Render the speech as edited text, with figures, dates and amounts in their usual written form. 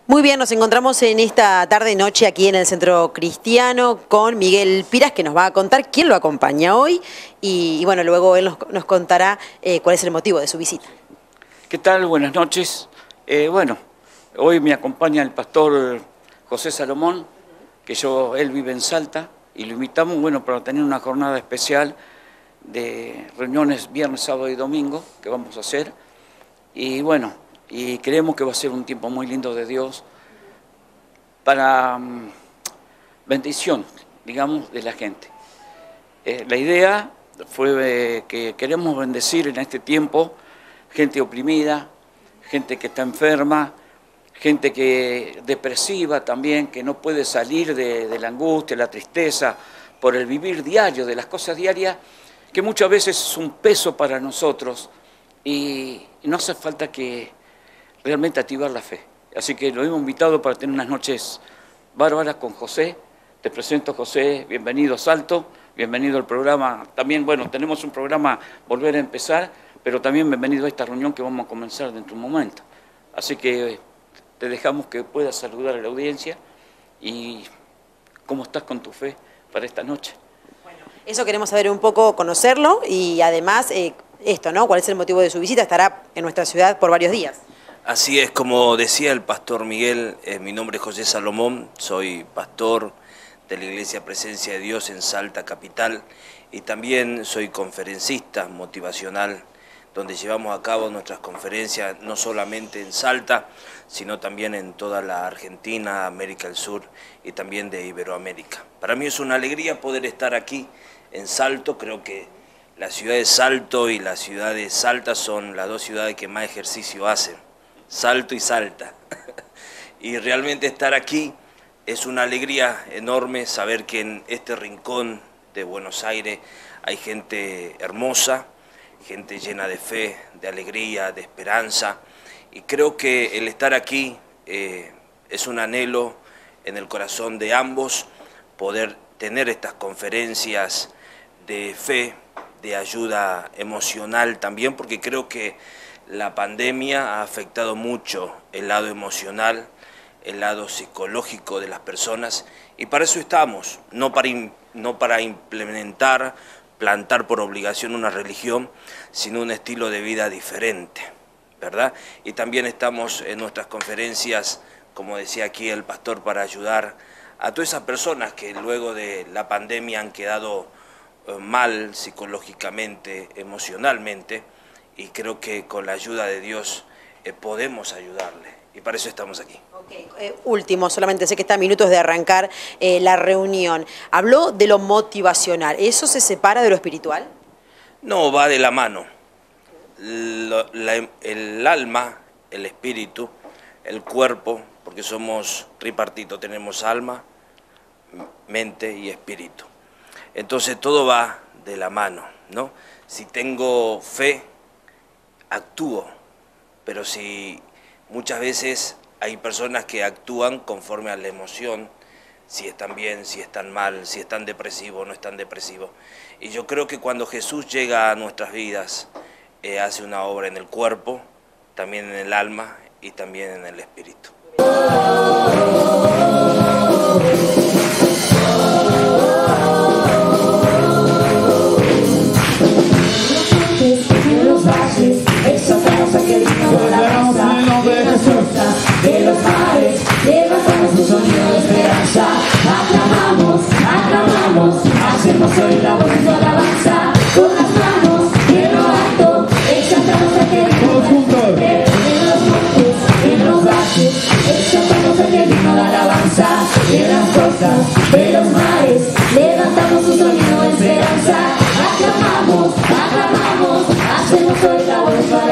Muy bien, nos encontramos en esta tarde-noche aquí en el Centro Cristiano con Miguel Piras, que nos va a contar quién lo acompaña hoy y bueno, luego él nos contará cuál es el motivo de su visita. ¿Qué tal? Buenas noches. Bueno, hoy me acompaña el pastor José Salomón, que él vive en Salta, y lo invitamos, bueno, para tener una jornada especial de reuniones viernes, sábado y domingo que vamos a hacer. Y bueno, y creemos que va a ser un tiempo muy lindo de Dios para bendición, digamos, de la gente. La idea fue que queremos bendecir en este tiempo gente oprimida, gente que está enferma, gente que depresiva también, que no puede salir de la angustia, la tristeza, por el vivir diario, de las cosas diarias, que muchas veces es un peso para nosotros y no hace falta que realmente activar la fe. Así que lo hemos invitado para tener unas noches bárbaras con José. Te presento, José, bienvenido a Salto, bienvenido al programa. También, bueno, tenemos un programa Volver a Empezar, pero también bienvenido a esta reunión que vamos a comenzar dentro de un momento. Así que te dejamos que puedas saludar a la audiencia y cómo estás con tu fe para esta noche. Bueno, eso queremos saber un poco, conocerlo y además esto, ¿no? ¿Cuál es el motivo de su visita? Estará en nuestra ciudad por varios días. Así es, como decía el pastor Miguel, mi nombre es José Salomón, soy pastor de la Iglesia Presencia de Dios en Salta Capital y también soy conferencista motivacional, donde llevamos a cabo nuestras conferencias no solamente en Salta, sino también en toda la Argentina, América del Sur y también de Iberoamérica. Para mí es una alegría poder estar aquí en Salto. Creo que la ciudad de Salto y la ciudad de Salta son las dos ciudades que más ejercicio hacen. Salto y Salta. Y realmente estar aquí es una alegría enorme saber que en este rincón de Buenos Aires hay gente hermosa, gente llena de fe, de alegría, de esperanza. Y creo que el estar aquí es un anhelo en el corazón de ambos, poder tener estas conferencias de fe, de ayuda emocional también, porque creo que la pandemia ha afectado mucho el lado emocional, el lado psicológico de las personas, y para eso estamos, no para implementar, plantar por obligación una religión, sino un estilo de vida diferente, ¿verdad? Y también estamos en nuestras conferencias, como decía aquí el pastor, para ayudar a todas esas personas que luego de la pandemia han quedado mal psicológicamente, emocionalmente, y creo que con la ayuda de Dios podemos ayudarle, y para eso estamos aquí. Okay. Último, solamente sé que está a minutos de arrancar la reunión. Habló de lo motivacional, ¿eso se separa de lo espiritual? No, va de la mano. El alma, el espíritu, el cuerpo, porque somos tripartito, tenemos alma, mente y espíritu. Entonces todo va de la mano, ¿no? Si tengo fe, actúo, pero si muchas veces hay personas que actúan conforme a la emoción, si están bien, si están mal, si están depresivos o no están depresivos. Y yo creo que cuando Jesús llega a nuestras vidas, hace una obra en el cuerpo, también en el alma y también en el espíritu. De los mares, levantamos un sonido de esperanza. Aclamamos, aclamamos, hacemos hoy la voz de alabanza. Con las manos en lo alto, exaltamos a aquel en los montes, en los valles, exaltamos a aquel himno de alabanza. En las costas de los mares, levantamos un sonido de esperanza. Aclamamos, aclamamos, hacemos hoy la voz de alabanza.